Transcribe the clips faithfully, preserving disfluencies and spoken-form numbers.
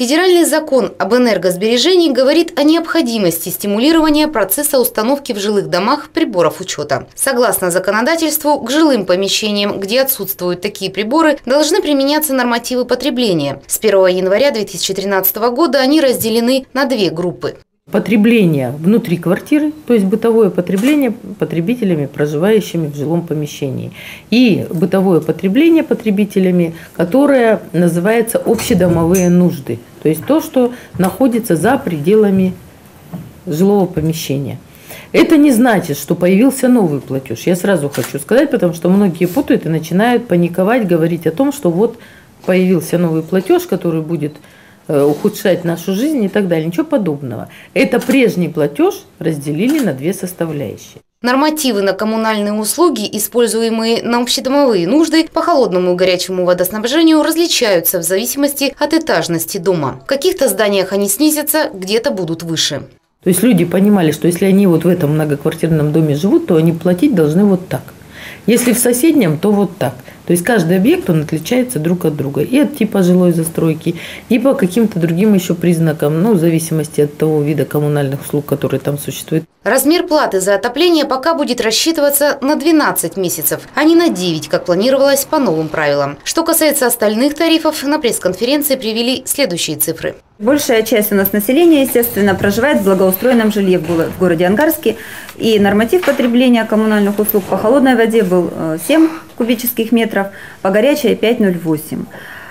Федеральный закон об энергосбережении говорит о необходимости стимулирования процесса установки в жилых домах приборов учета. Согласно законодательству, к жилым помещениям, где отсутствуют такие приборы, должны применяться нормативы потребления. С первого января две тысячи тринадцатого года они разделены на две группы. Потребление внутри квартиры, то есть бытовое потребление потребителями, проживающими в жилом помещении. И бытовое потребление потребителями, которое называется общедомовые нужды. То есть то, что находится за пределами жилого помещения. Это не значит, что появился новый платеж. Я сразу хочу сказать, потому что многие путают и начинают паниковать, говорить о том, что вот появился новый платеж, который будет ухудшать нашу жизнь и так далее. Ничего подобного. Это прежний платеж разделили на две составляющие. Нормативы на коммунальные услуги, используемые на общедомовые нужды, по холодному и горячему водоснабжению различаются в зависимости от этажности дома. В каких-то зданиях они снизятся, где-то будут выше. То есть люди понимали, что если они вот в этом многоквартирном доме живут, то они платить должны вот так. Если в соседнем, то вот так. То есть каждый объект, он отличается друг от друга. И от типа жилой застройки, и по каким-то другим еще признакам, ну, в зависимости от того вида коммунальных услуг, которые там существуют. Размер платы за отопление пока будет рассчитываться на двенадцать месяцев, а не на девять, как планировалось по новым правилам. Что касается остальных тарифов, на пресс-конференции привели следующие цифры. Большая часть у нас населения, естественно, проживает в благоустроенном жилье в городе Ангарске. И норматив потребления коммунальных услуг по холодной воде был семь кубических метров, по горячей пять ноль восемь.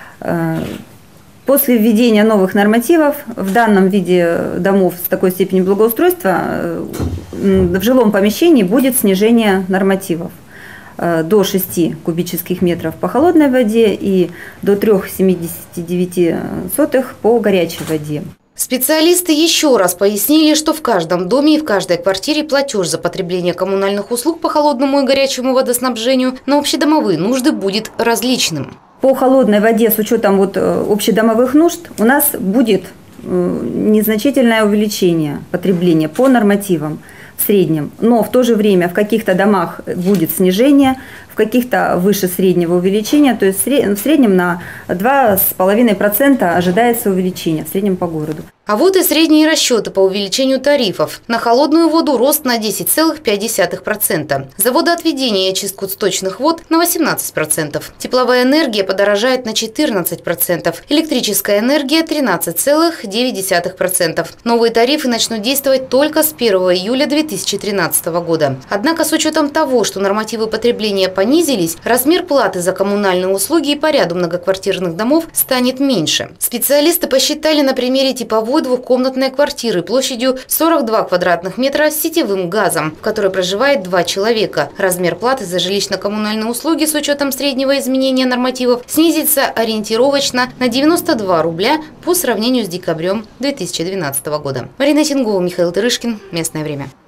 После введения новых нормативов в данном виде домов с такой степенью благоустройства в жилом помещении будет снижение нормативов до шести кубических метров по холодной воде и до трёх целых семидесяти девяти сотых по горячей воде. Специалисты еще раз пояснили, что в каждом доме и в каждой квартире платеж за потребление коммунальных услуг по холодному и горячему водоснабжению на общедомовые нужды будет различным. По холодной воде с учетом вот общедомовых нужд у нас будет незначительное увеличение потребления по нормативам в среднем. Но в то же время в каких-то домах будет снижение, в каких-то выше среднего увеличения. То есть в среднем на два с половиной процента ожидается увеличение в среднем по городу. А вот и средние расчеты по увеличению тарифов. На холодную воду рост на десять целых пять десятых процента. За водоотведение и очистку сточных вод на восемнадцать процентов. Тепловая энергия подорожает на четырнадцать процентов. Электрическая энергия тринадцать целых девять десятых процента. Новые тарифы начнут действовать только с первого июля две тысячи тринадцатого года. Однако с учетом того, что нормативы потребления понизились, размер платы за коммунальные услуги и по ряду многоквартирных домов станет меньше. Специалисты посчитали на примере типовой двухкомнатной квартиры площадью сорок два квадратных метра с сетевым газом, в которой проживает два человека. Размер платы за жилищно-коммунальные услуги с учетом среднего изменения нормативов снизится ориентировочно на девяносто два рубля по сравнению с декабрем две тысячи двенадцатого года. Марина Тингова, Михаил Тырышкин. Местное время.